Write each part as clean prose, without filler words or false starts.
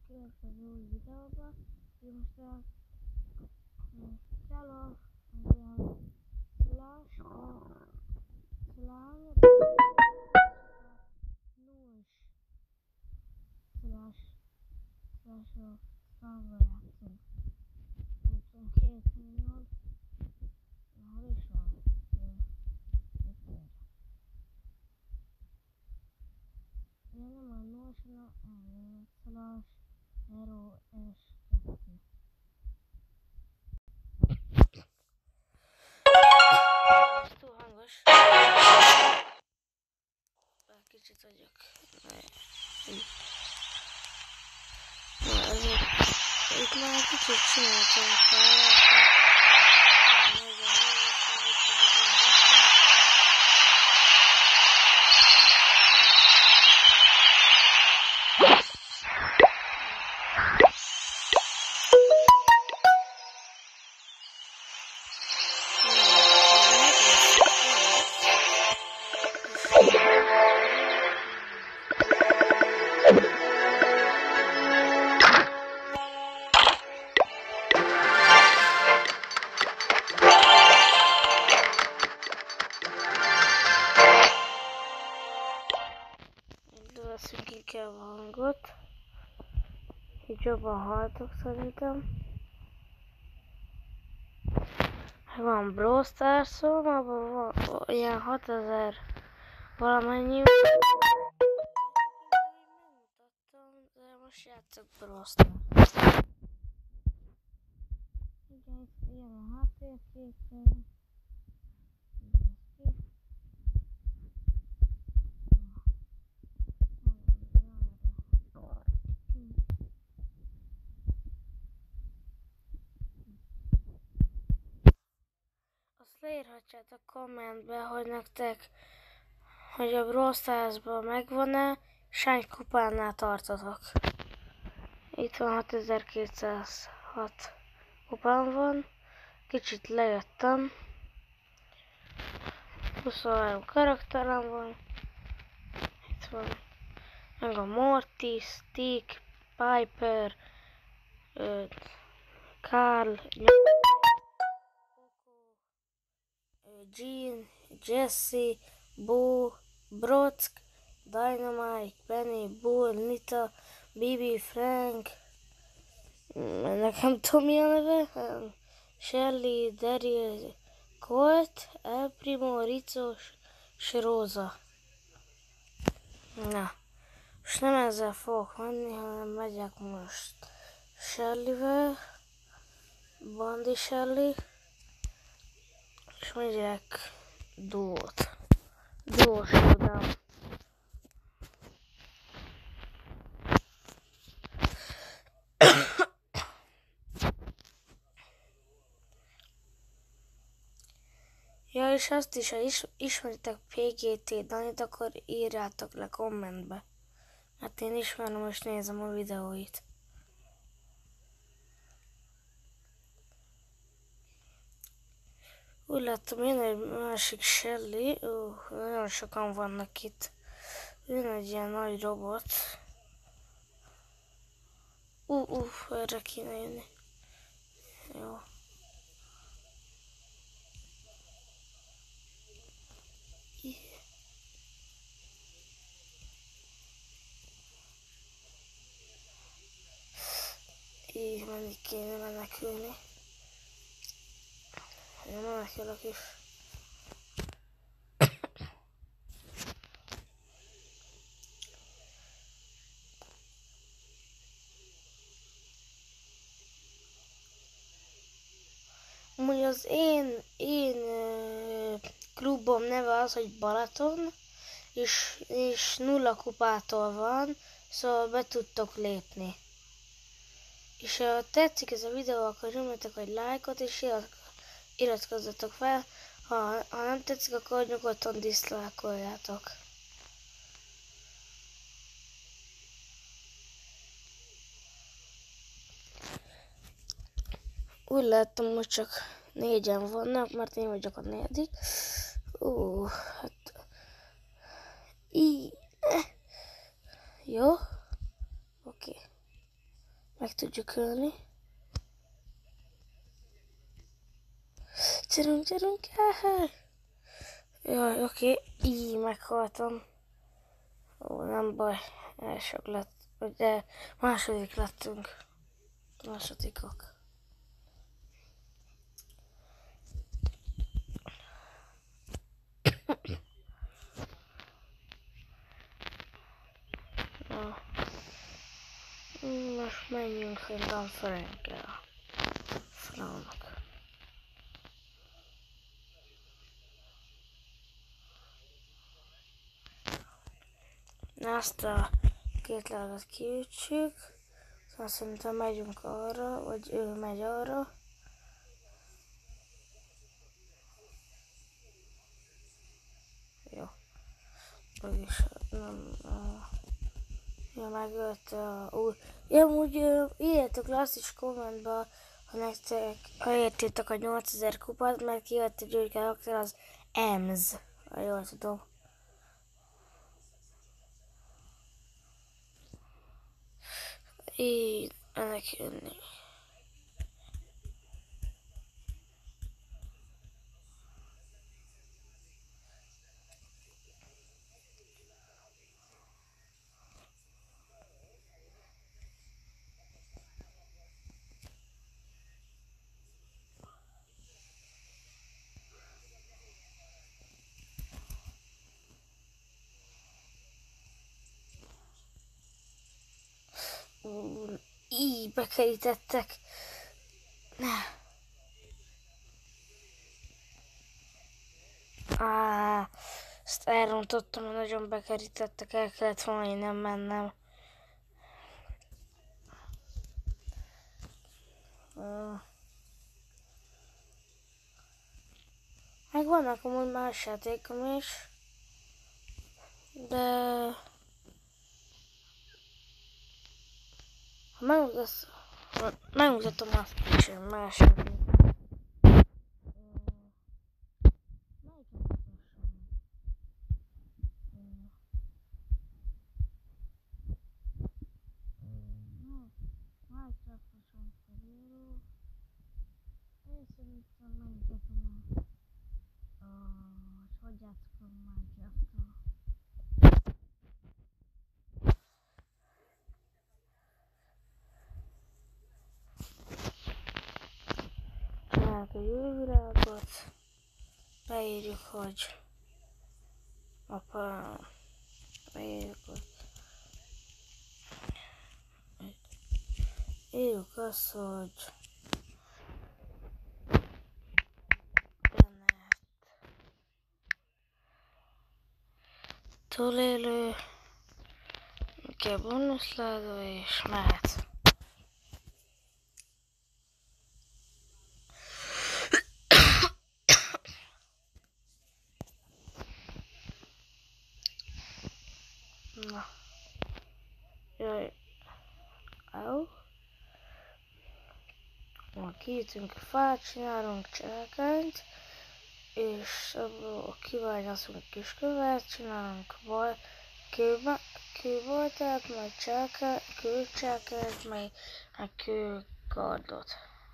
következő új videóba. Én most a Shalom slash slam nus slash a számba játszunk. 22 millió, hol is van? Én nem a nus slash ROS2. Ez túl hangos. Bár kicsit vagyok. Itt már kicsit csináltam fel. Veszünk inkább a hangot, így jobban hallgatok szerintem. Van Brawl Stars-om, abban van ilyen 6000 valamennyi. Megmutattam, de most játszok Brawl Stars. Igen, itt ilyen a háttérkép. Leírhatjátok kommentbe, hogy nektek, hogy a Brawl Stars-ban megvan-e, és hány kupánál tartotok. Itt van 6206 kupán van, kicsit lejöttem. 23 karakterem van. Itt van meg a Mortis, Stick, Piper, Carl, Jean, Jesse, Bo, Brock, Dynamite, Penny, Bull, Nita, Bibi, Frank, nekem tudom mi a neve, Shelly, Daryl, Colt, El Primo, Rizzo, és Rosa. Na, most nem ezzel fogok menni, hanem megyek most Shellyvel, Bandi Shelly, és megyek duót. Duós showdown. Ja, és azt is, ha ismeritek PGT Danit, akkor írjátok le kommentbe. Hát én ismerem, és nézem a videóit. Úgy láttam, jön egy másik Shelly. Nagyon sokan vannak itt. Jön egy ilyen nagy robot. Erre kéne jönni. Jó. Így menni kéne menekülni. Én menekülök is. Amúgy az én klubom neve az, hogy Balaton, és 0 kupától van, szóval be tudtok lépni. És ha tetszik ez a videó, akkor nyomjatok egy lájkot, és iratkozzatok fel. Ha nem tetszik, akkor nyugodtan diszlájkoljátok. Úgy láttam, hogy csak 4-en vannak, mert én vagyok a 4. Hát... Jó? Oké. Meg tudjuk ölni. Gyerünk, jaj, oké, így meghaltam. Ó, nem baj, elsők lett, de második lettünk. Másodikok. Na, most menjünk szerintem Ferenkkel. Franak. Na, azt a két lágat kiütsük. Szóval szerintem megyünk arra, vagy ő megy arra. Jó. Vagyis nem... Ja, megölt a úr. Ja, amúgy írjátok le azt is kommentbe, ha értétek a 8000 kupát, mert kijött egy új karakter, az EMS, ha jól tudom. Így ennek jönni. Így bekerítettek. Ezt elrontottam, hogy nagyon bekerítettek, el kellett volna innen mennem. Meg vannak amúgy más játékom is, de ha megmutatom azt is, hogy más játék. Hogy játszom Minecraft-tal. Csináljuk egy új világot. Beírjuk, hogy apa, beírjuk, hogy írjuk azt, hogy túlélő, kell bónuszládó és mehet. Na. Jaj. Au. Ma kiütünk a fát, csinálunk cselekent, és abból kivágyaszunk kiskövet, csinálunk kőboltát, majd kőcselket, majd kőkardot.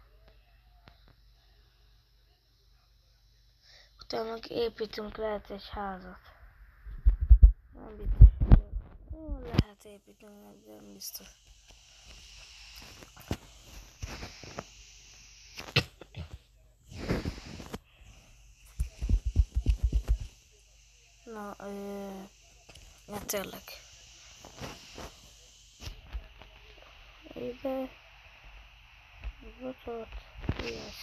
Utána építünk lehet egy házat. Nem biztos, hogy lehet építeni, de nem biztos. Na, ja tényleg. Ide, botot, ilyet.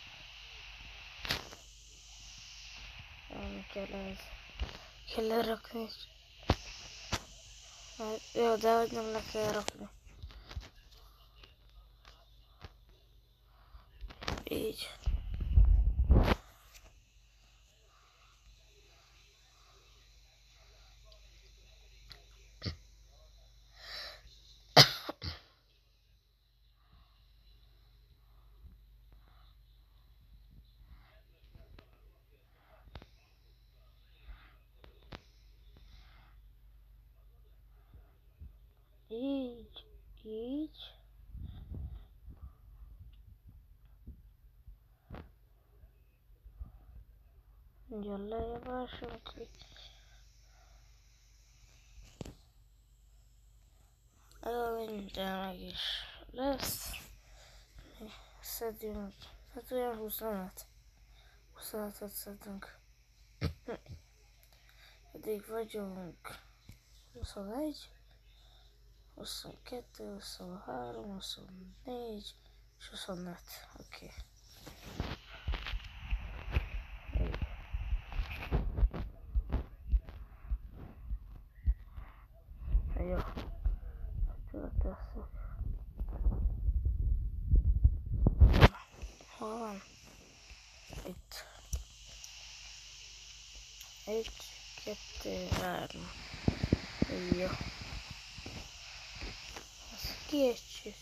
Nem kell ez. Kell lerakni. Jó, de hogy nem le kell rakni. Így. Így. Ugye lejjebb ásunk ki. Minden meg is lesz. Szedünk, hát olyan 25-et szedünk. Eddig vagyunk 21, 22, 23, 24 és 25. Oké. Jó. Töltesszük. Hol van? Itt. 1, 2, 3. Jó. Ezt kiejtsük.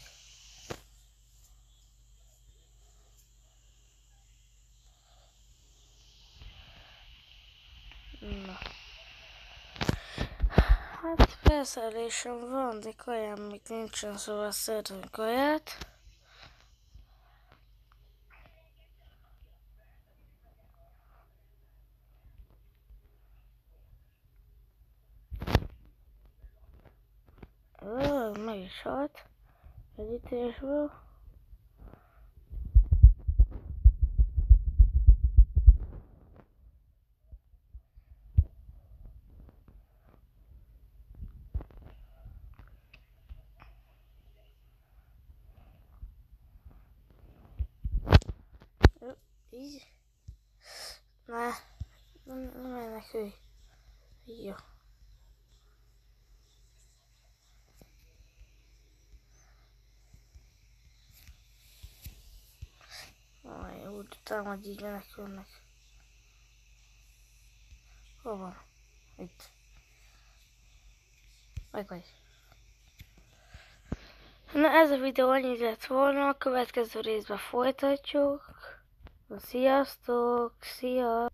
Na. Hát felszerelésem van, de kajám még nincsen, szóval szeretnék kaját. Meg is halt. Együttésből. Így. Nem menekülj. Jó. Úgy tudom, hogy így menekülnek. Hol van? Itt. Meg vagy. Na ez a videó annyi lett volna, a következő részben folytatjuk. Sziasztok! Szia!